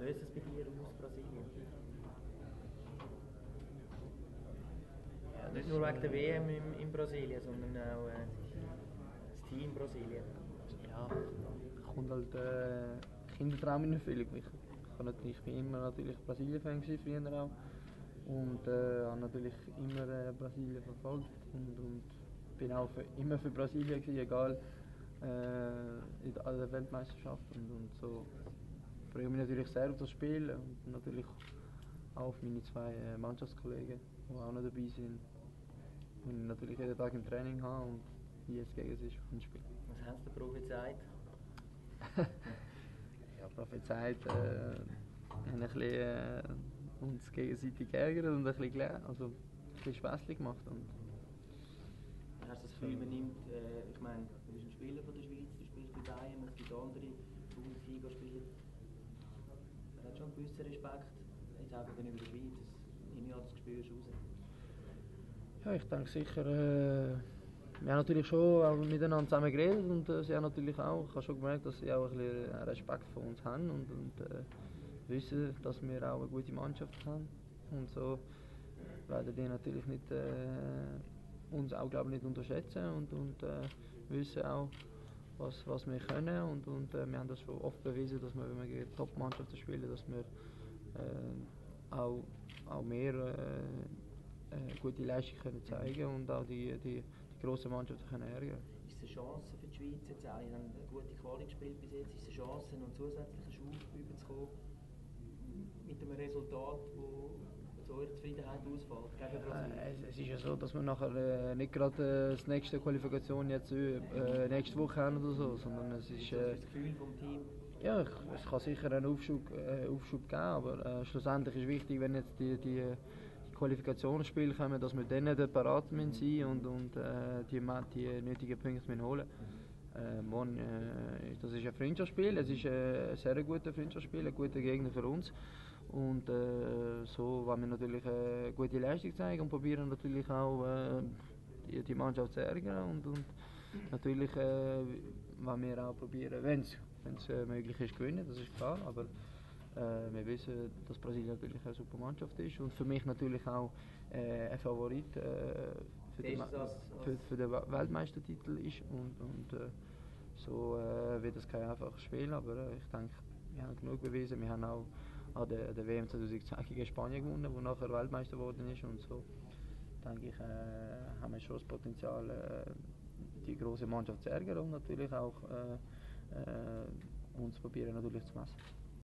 löst es bei dir aus, Brasilien? Ja, nicht nur wegen der WM in Brasilien, sondern auch das Team Brasilien. Ja, kommt halt Kindertraum in Erfüllung. Ich bin immer natürlich Brasilien-Fan gewesen, früher auch. Und habe natürlich immer Brasilien verfolgt und bin auch immer für Brasilien gewesen, egal in der Weltmeisterschaft und so. Ich freue mich natürlich sehr auf das Spiel und natürlich auch auf meine zwei Mannschaftskollegen, die auch noch dabei sind. Und ich natürlich jeden Tag im Training habe und jetzt gegen sie ein Spiel. Was haben Sie der prophezeit? Ja, prophezeit, haben ein bisschen uns gegenseitig geärgert und ein bisschen gelernt, also ein bisschen Späßchen gemacht. Und hast du das Gefühl, man nimmt, ich meine, du bist ein Spieler von der Schweiz, du spielst bei Bayern, es gibt andere Bundesliga spielen. Man hat schon einen gewissen Respekt, jetzt auch gegenüber der Schweiz, das nehme ich an, das spürst du raus. Ja, ich denke sicher, wir haben natürlich schon auch miteinander zusammen geredet und sie haben natürlich auch, ich habe schon gemerkt, dass sie auch ein bisschen Respekt vor uns haben und wissen, dass wir auch eine gute Mannschaft haben. Und so werden die natürlich nicht, uns auch glaube ich, nicht unterschätzen und wissen auch, was wir können und wir haben das schon oft bewiesen, dass wir, wenn wir gegen Top-Mannschaften spielen, dass wir auch mehr gute Leistung können zeigen und auch die grossen Mannschaften können ärgern. Ist es eine Chance für die Schweiz jetzt auch? Sie haben eine gute Quali gespielt bis jetzt. Ist es eine Chance, noch einen zusätzlichen Schub überzukommen mit einem Resultat, das zu eurer Zufriedenheit ausfällt gegen Brasilien? Es ist ja so, dass wir nachher nicht gerade das nächste Qualifikation jetzt nächste Woche haben oder so, sondern es ist... das Gefühl vom Team? Ja, es kann sicher einen Aufschub geben, aber schlussendlich ist wichtig, wenn jetzt die Qualifikationsspiele kommen, dass wir dann nicht parat sein und die nötigen Punkte holen. Das ist ein Freundschaftsspiel, es ist ein sehr gutes Freundschaftsspiel, ein guter Gegner für uns. Und so wollen wir natürlich eine gute Leistung zeigen und probieren natürlich auch die Mannschaft zu ärgern. Und natürlich wollen wir auch probieren, wenn es möglich ist, gewinnen, das ist klar. Aber wir wissen, dass Brasilien natürlich eine super Mannschaft ist und für mich natürlich auch ein Favorit für den Weltmeistertitel ist. Und so wird es kein einfaches Spiel, aber ich denke, wir haben genug bewiesen. Wir haben auch an der WM 2010 gegen Spanien gewonnen, wo nachher Weltmeister geworden ist. Und so denke ich, haben wir schon das Potenzial, die große Mannschaft zu ärgern und natürlich auch uns probieren natürlich zu messen.